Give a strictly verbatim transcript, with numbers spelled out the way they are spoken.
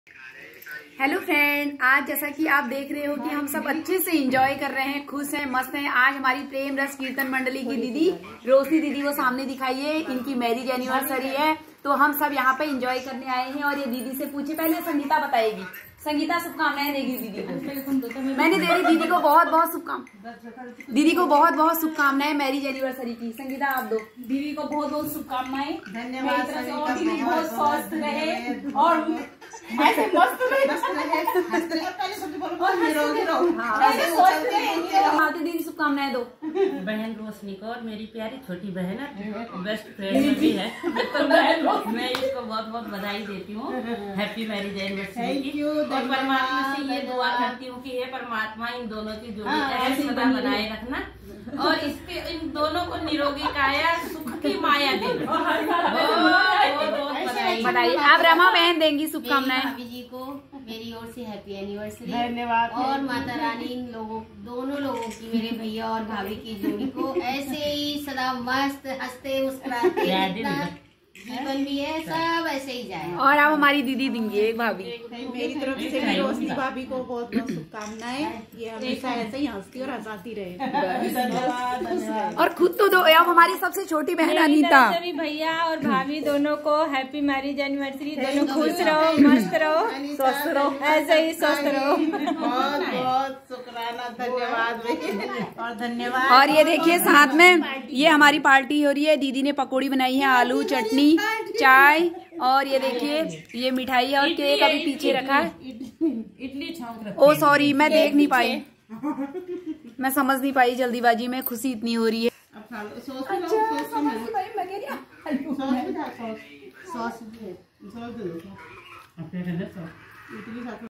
Hello friend, आज जैसा कि आप देख रहे हो कि हम सब अच्छे से एंजॉय कर रहे हैं, खुश हैं, मस्त हैं। आज हमारी प्रेम रस कीर्तन मंडली की दीदी रोशनी दीदी वो सामने दिखाई है, इनकी मैरिज एनिवर्सरी है, तो हम सब यहाँ पे एंजॉय करने आए हैं। और ये दीदी से पूछे, पहले संगीता बताएगी। संगीता शुभकामनाएं देगी दीदी को। मैंने दे रही दीदी को बहुत बहुत शुभकामनाएं, दीदी को बहुत बहुत शुभकामनाएं मैरिज एनिवर्सरी की। संगीता आप दो। दीदी को बहुत बहुत शुभकामनाएं, धन्यवाद। दीदी बहुत स्वस्थ रहे और ऐसे मस्त रहे, दीदी शुभकामनाएं दो। बहन रोशनी को और मेरी प्यारी छोटी बहन है, बेस्ट फ्रेंड भी है, तो मैं इसको बहुत बहुत बधाई देती हूँ हैप्पी मैरिज एनिवर्सरी की। और परमात्मा से ये दुआ करती हूँ कि हे परमात्मा इन दोनों की जोड़ी ऐसे सदा बनाए रखना और इसके इन दोनों को निरोगी काया सुख की माया देना। बताइए, आप रमा बहन देंगी शुभकामनाएं। भाभी जी को मेरी ओर से हैप्पी एनिवर्सरी। धन्यवाद। और माता रानी इन लोगों दोनों लोगों की, मेरे भैया और भाभी की जोड़ी को ऐसे ही सदा मस्त हंसते मुस्कुराते जितना जीवन भी है सब ऐसे ही जाए। और आप हमारी दीदी देंगी एक भाभी। मेरी तरफ से भी रोशनी भाभी को बहुत बहुत शुभकामनाएं। ये हमेशा ऐसे ही हंसती और हंसाती रहे। और खुद तो दो। अब हमारी सबसे छोटी बहन अनीता। सभी भैया और भाभी दोनों को हैप्पी मैरिज एनिवर्सरी। दोनों खुश रहो, मस्त रहो, स्वस्थ रहो, ऐसे ही स्वस्थ रहो। बहुत बहुत शुक्राना, धन्यवाद और धन्यवाद। और ये देखिए साथ में ये हमारी पार्टी हो रही है। दीदी ने पकौड़ी बनाई है, आलू चटनी चाय, और ये देखिए ये मिठाई है और केक अभी पीछे रखा है। इडली छौंक ओ सॉरी, मैं देख नहीं पाई, मैं समझ नहीं पाई जल्दीबाजी में, खुशी इतनी हो रही है। सॉस